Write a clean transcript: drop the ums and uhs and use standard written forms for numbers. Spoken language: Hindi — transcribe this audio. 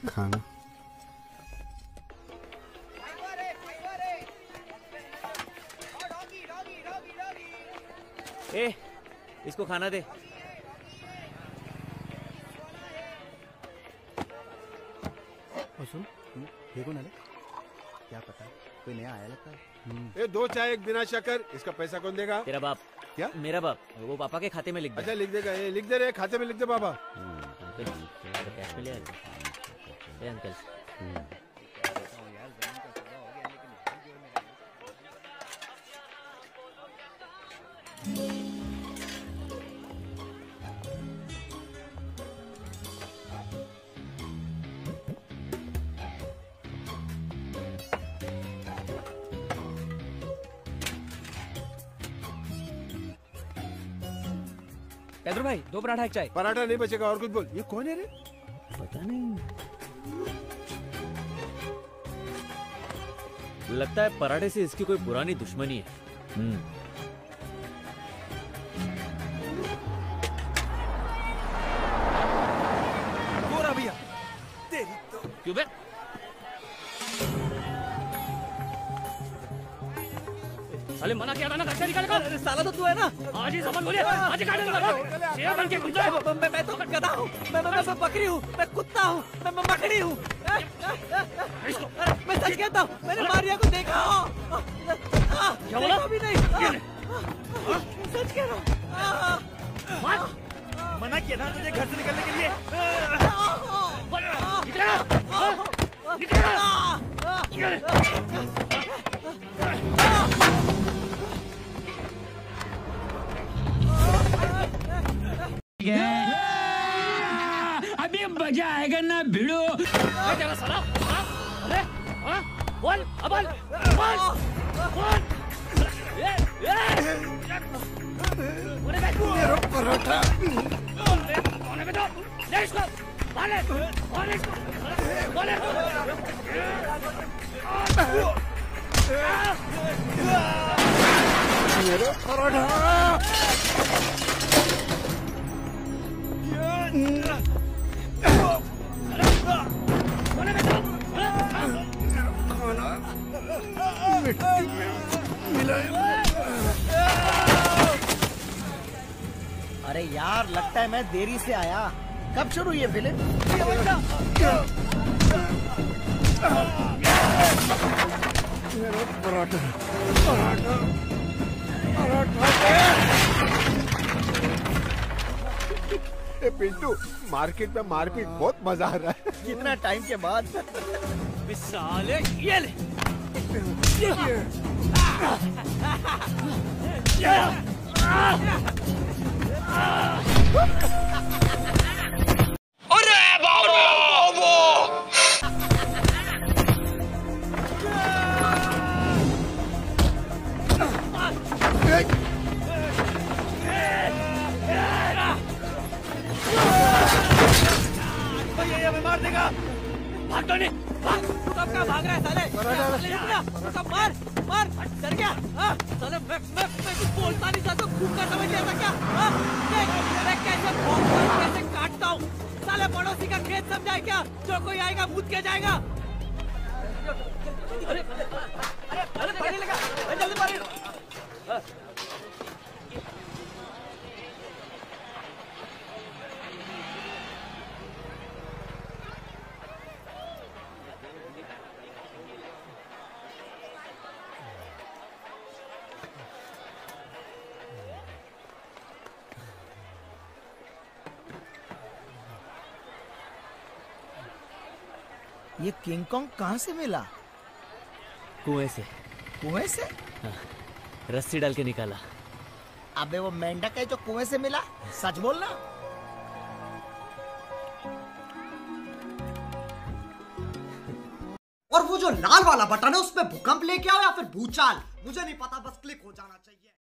खाना। ए, इसको खाना दे। और सुन, ये कौन है? क्या पता, कोई नया आया लगता है। ये 2 चाय 1 बिना शक्कर। इसका पैसा कौन देगा? तेरा बाप। क्या? मेरा बाप। वो पापा के खाते में लिख दे। अच्छा लिख देगा, ये लिख दे रहे खाते में लिख दे बाबा। कैश में ले आ। ए अंकल। पेद्रो भाई 2 पराठा 1 चाय। पराठा नहीं बचेगा, और कुछ बोल। ये कौन है रे? पता नहीं, लगता है पराठे से इसकी कोई पुरानी दुश्मनी है। गोरा भैया तेरी तो। क्यों बे? साले मना किया था ना, घर से निकल कर। अरे साला तो तू है ना। आज ही समझ बोलिए, आज ही काट दूंगा। शेर बन के घुस जाए। मैं तो गधा हूँ, मैं बकरी हूँ, मैं कुत्ता हूँ, मैं मकड़ी हूँ। मैं सच कहता हूँ, मैंने मारिया को देखा हो। क्या बोला? भी नहीं। सच कह रहा हूँ। मना किया था तुझे घर से निकलने के लिए। अभी मजा आएगा ना भिड़ो। तेरा साला। अरे बोल बोल बोल बोल। पराठा ले इसको, मारे, मारे इसको, मारे। मेरा पराठा। अरे यार लगता है मैं देरी से आया। कब शुरू ये फिल्म? पराठा पराठा पराठा। पिंटू, मार्केट में मारपीट बहुत मजा आ रहा है। कितना टाइम के बाद। साले ये ले। अरे बाबू। ये मार देगा। भाग तो नहीं, भाग। तू कब का भाग रहा है साले? मार मार डर गया। साले मैं कुछ बोलता नहीं था तो खूब का समझ लिया था क्या? देख मैं कैसे भौंकता हूँ, कैसे काटता हूँ। साले पड़ोसी का खेत समझा क्या? जो कोई आएगा मुद के जाएगा। अरे पानी लगा, जल्दी पानी। ये किंग कॉन्ग कहाँ से मिला? कुएं से। कुएं से? हाँ, रस्सी डाल के निकाला। अबे वो मेंढक है जो कुएं से मिला? सच बोलना। और वो जो लाल वाला बटन है उस पे भूकंप लेके आओ या फिर भूचाल, मुझे नहीं पता, बस क्लिक हो जाना चाहिए।